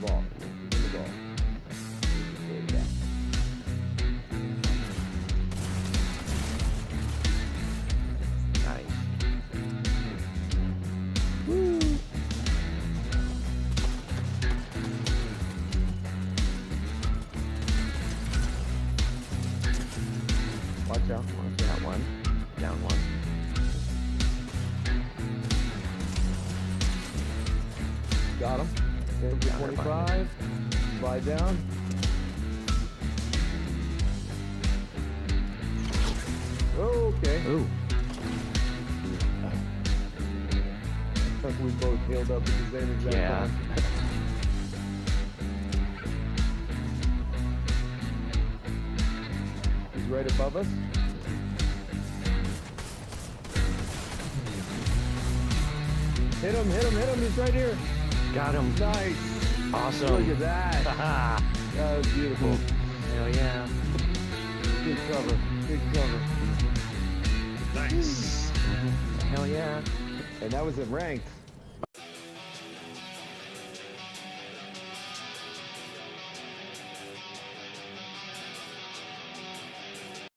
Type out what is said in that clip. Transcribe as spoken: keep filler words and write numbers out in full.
ball. Win the ball. Yeah. Nice. Woo! Watch out. Watch that one. Down one. Got him. Hit for twenty-five. Slide down. Okay. Ooh. I think we both healed up at the same exact Yeah. time. He's right above us. Hit him, hit him, hit him. He's right here. Got him. Nice. Awesome. Look at that. Haha. That was beautiful. Hell yeah. Good cover. Good cover. Nice. Hell yeah. And that was a ranked.